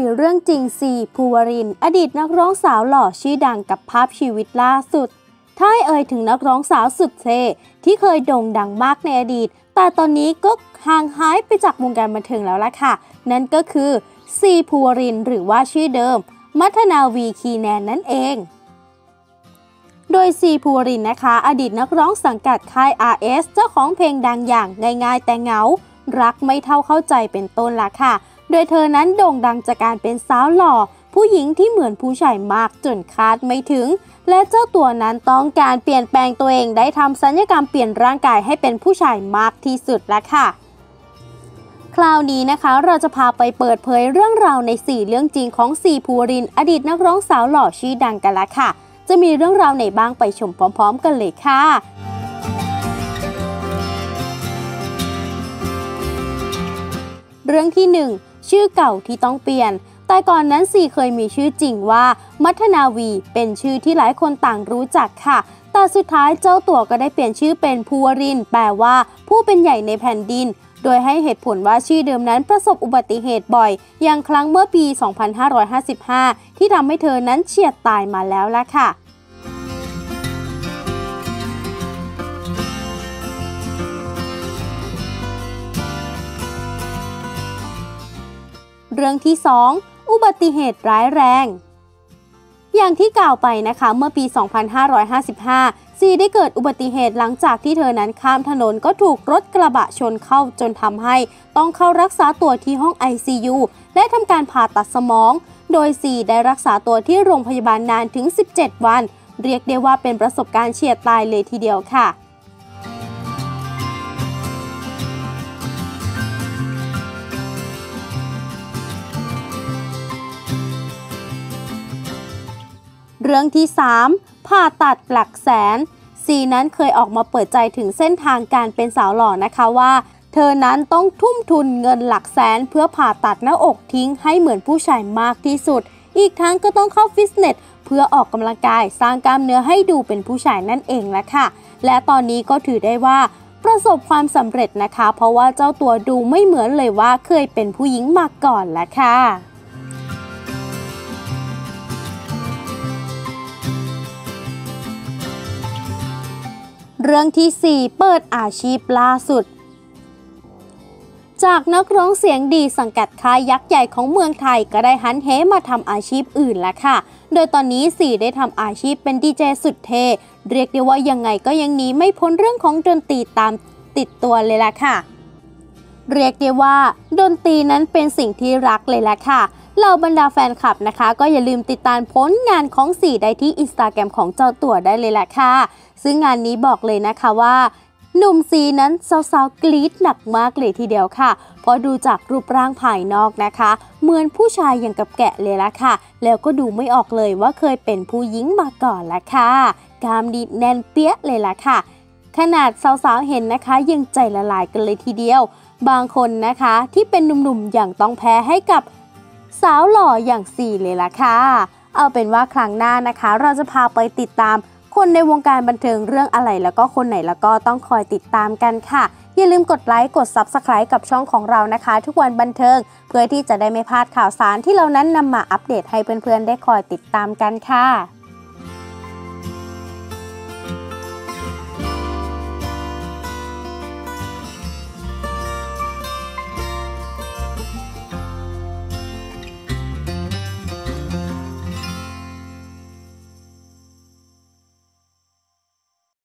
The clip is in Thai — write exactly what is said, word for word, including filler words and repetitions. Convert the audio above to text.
เรื่องจริงซีภูวรินทร์อดีตนักร้องสาวหล่อชื่อดังกับภาพชีวิตล่าสุดถ้าให้เอ่ยถึงนักร้องสาวสุดเท่ที่เคยโด่งดังมากในอดีตแต่ตอนนี้ก็ห่างหายไปจากวงการบันเทิงแล้วล่ะค่ะนั่นก็คือซีภูวรินทร์หรือว่าชื่อเดิมมัทนาวีคีแนนนั่นเองโดยซีภูวรินทร์นะคะอดีตนักร้องสังกัดค่าย อาร์ เอส เจ้าของเพลงดังอย่างง่ายๆแต่เหงารักไม่เท่าเข้าใจเป็นต้นละค่ะโดยเธอนั้นโด่งดังจากการเป็นสาวหล่อผู้หญิงที่เหมือนผู้ชายมากจนคาดไม่ถึงและเจ้าตัวนั้นต้องการเปลี่ยนแปลงตัวเองได้ทำศัลยกรรมเปลี่ยนร่างกายให้เป็นผู้ชายมากที่สุดละค่ะคราวนี้นะคะเราจะพาไปเปิดเผยเรื่องราวในสี่เรื่องจริงของซีภูวรินทร์อดีตนักร้องสาวหล่อชื่อดังกันละค่ะจะมีเรื่องราวไหนบ้างไปชมพร้อมๆกันเลยค่ะเรื่องที่หนึ่งชื่อเก่าที่ต้องเปลี่ยนแต่ก่อนนั้นซีเคยมีชื่อจริงว่ามัทนาวีเป็นชื่อที่หลายคนต่างรู้จักค่ะแต่สุดท้ายเจ้าตัวก็ได้เปลี่ยนชื่อเป็นภูวรินทร์แปลว่าผู้เป็นใหญ่ในแผ่นดินโดยให้เหตุผลว่าชื่อเดิมนั้นประสบอุบัติเหตุบ่อยอย่างครั้งเมื่อปี สองพันห้าร้อยห้าสิบห้า ที่ทำให้เธอนั้นเฉียดตายมาแล้วล่ะค่ะเรื่องที่สองอุบัติเหตุร้ายแรงอย่างที่กล่าวไปนะคะเมื่อปี สองพันห้าร้อยห้าสิบห้า ซีได้เกิดอุบัติเหตุหลังจากที่เธอนั้นข้ามถนนก็ถูกรถกระบะชนเข้าจนทำให้ต้องเข้ารักษาตัวที่ห้อง ไอ ซี ยู และทำการผ่าตัดสมองโดยซีได้รักษาตัวที่โรงพยาบาลนานถึงสิบเจ็ดวันเรียกได้ว่าเป็นประสบการณ์เฉียดตายเลยทีเดียวค่ะเรื่องที่สามผ่าตัดหลักแสนซีนั้นเคยออกมาเปิดใจถึงเส้นทางการเป็นสาวหล่อนะคะว่าเธอนั้นต้องทุ่มทุนเงินหลักแสนเพื่อผ่าตัดหน้าอกทิ้งให้เหมือนผู้ชายมากที่สุดอีกทั้งก็ต้องเข้าฟิตเนสเพื่อออกกำลังกายสร้างกล้ามเนื้อให้ดูเป็นผู้ชายนั่นเองละค่ะและตอนนี้ก็ถือได้ว่าประสบความสำเร็จนะคะเพราะว่าเจ้าตัวดูไม่เหมือนเลยว่าเคยเป็นผู้หญิงมาก่อนละค่ะเรื่องที่สี่เปิดอาชีพล่าสุดจากนักร้องเสียงดีสังกัดค่ายยักษ์ใหญ่ของเมืองไทยก็ได้หันเหมาทำอาชีพอื่นแล้วค่ะโดยตอนนี้ซีได้ทำอาชีพเป็นดีเจสุดเท่เรียกได้ว่ายังไงก็ยังหนีไม่พ้นเรื่องของดนตรีตามติดตัวเลยล่ะค่ะเรียกได้ว่าดนตรีนั้นเป็นสิ่งที่รักเลยล่ะค่ะเหล่าบรรดาแฟนคลับนะคะก็อย่าลืมติดตามผลงานของซีได้ที่ อินสตาแกรม ของเจ้าตัวได้เลยล่ะค่ะซึ่งงานนี้บอกเลยนะคะว่าหนุ่มซีนั้นสาวๆกรี๊ดหนักมากเลยทีเดียวค่ะเพราะดูจากรูปร่างภายนอกนะคะเหมือนผู้ชายอย่างกับแกะเลยล่ะค่ะแล้วก็ดูไม่ออกเลยว่าเคยเป็นผู้หญิงมาก่อนละค่ะกล้ามดีแน่นเปี้ยเลยล่ะค่ะขนาดสาวๆเห็นนะคะยังใจละลายกันเลยทีเดียวบางคนนะคะที่เป็นหนุ่มๆอย่างต้องแพ้ให้กับสาวหล่ออย่างซีเลยล่ะค่ะเอาเป็นว่าครั้งหน้านะคะเราจะพาไปติดตามคนในวงการบันเทิงเรื่องอะไรแล้วก็คนไหนแล้วก็ต้องคอยติดตามกันค่ะอย่าลืมกดไลค์กด ซับสไครบ์ กับช่องของเรานะคะทุกวันบันเทิงเพื่อที่จะได้ไม่พลาดข่าวสารที่เรานั้นนำมาอัปเดตให้เพื่อนๆได้คอยติดตามกันค่ะ